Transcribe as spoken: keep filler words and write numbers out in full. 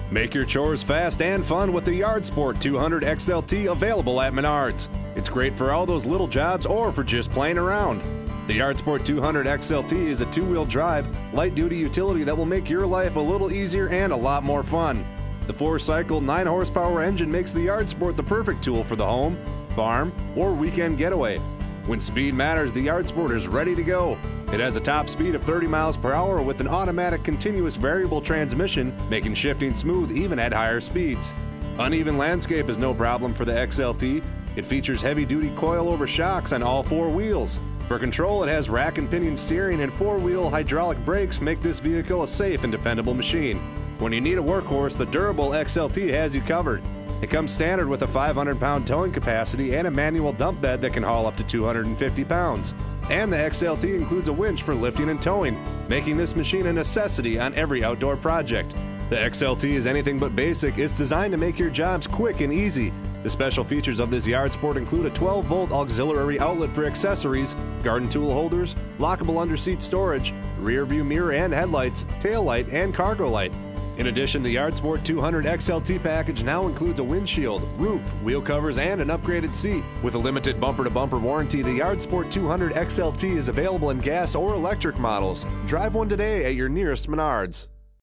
Make your chores fast and fun with the YardSport two hundred X L T available at Menards. It's great for all those little jobs or for just playing around. The YardSport two hundred X L T is a two-wheel drive, light-duty utility that will make your life a little easier and a lot more fun. The four-cycle, nine horsepower engine makes the YardSport the perfect tool for the home, farm, or weekend getaway. When speed matters, the YardSport is ready to go. It has a top speed of thirty miles per hour with an automatic continuous variable transmission, making shifting smooth even at higher speeds. Uneven landscape is no problem for the X L T. It features heavy-duty coil-over shocks on all four wheels. For control, it has rack and pinion steering, and four-wheel hydraulic brakes make this vehicle a safe and dependable machine. When you need a workhorse, the durable X L T has you covered. It comes standard with a five hundred pound towing capacity and a manual dump bed that can haul up to two hundred fifty pounds. And the X L T includes a winch for lifting and towing, making this machine a necessity on every outdoor project. The X L T is anything but basic. It's designed to make your jobs quick and easy. The special features of this YardSport include a twelve volt auxiliary outlet for accessories, garden tool holders, lockable underseat storage, rear view mirror and headlights, tail light, and cargo light. In addition, the YardSport two hundred X L T package now includes a windshield, roof, wheel covers, and an upgraded seat. With a limited bumper-to-bumper warranty, the YardSport two hundred X L T is available in gas or electric models. Drive one today at your nearest Menards.